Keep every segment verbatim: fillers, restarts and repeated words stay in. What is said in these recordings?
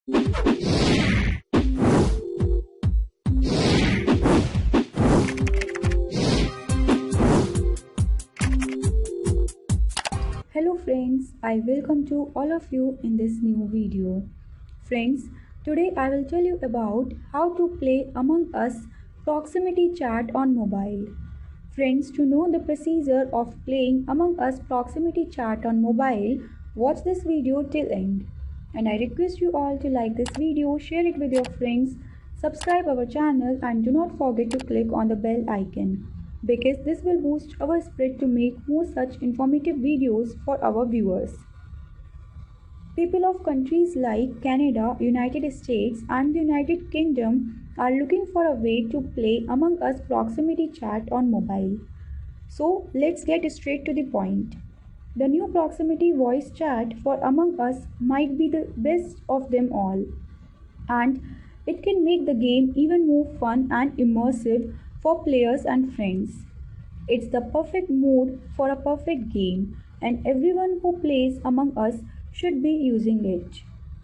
Hello friends, I welcome to all of you in this new video. Friends, today I will tell you about how to play Among Us proximity chat on mobile. Friends, to know the procedure of playing Among Us proximity chat on mobile, watch this video till end. And I request you all to like this video, share it with your friends, subscribe our channel and do not forget to click on the bell icon, because this will boost our spread to make more such informative videos for our viewers. People of countries like Canada, United States and the United Kingdom are looking for a way to play Among Us proximity chat on mobile. So let's get straight to the point. The new proximity voice chat for Among Us might be the best of them all, and it can make the game even more fun and immersive for players and friends. It's the perfect mode for a perfect game, and everyone who plays Among Us should be using it.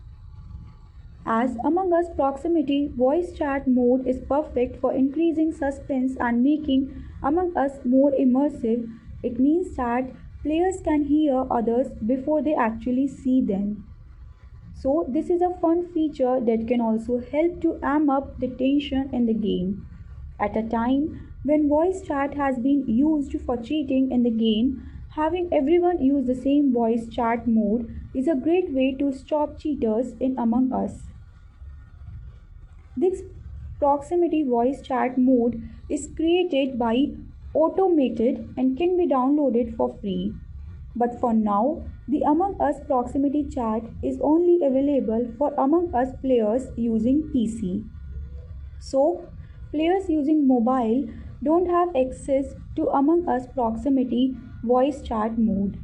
As Among Us proximity voice chat mode is perfect for increasing suspense and making Among Us more immersive, it means that players can hear others before they actually see them. So this is a fun feature that can also help to amp up the tension in the game. At a time when voice chat has been used for cheating in the game, having everyone use the same voice chat mode is a great way to stop cheaters in Among Us. This proximity voice chat mode is created by Automated and can be downloaded for free. But for now, the Among Us proximity chat is only available for Among Us players using P C. So, players using mobile don't have access to Among Us proximity voice chat mode.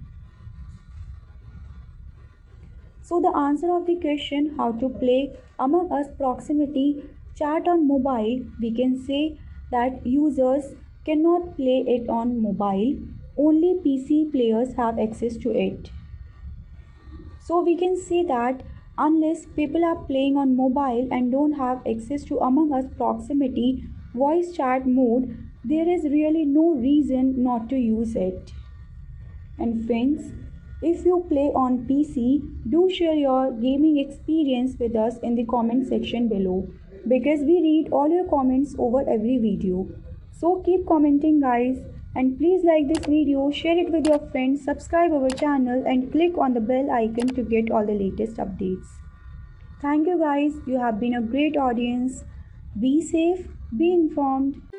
So the answer of the question how to play Among Us proximity chat on mobile, we can say that users cannot play it on mobile, only P C players have access to it. So we can say that unless people are playing on mobile and don't have access to Among Us proximity voice chat mode, there is really no reason not to use it. And friends, if you play on P C, do share your gaming experience with us in the comment section below, because we read all your comments over every video. So keep commenting guys, and please like this video, share it with your friends, subscribe our channel and click on the bell icon to get all the latest updates. Thank you guys, you have been a great audience. Be safe, be informed.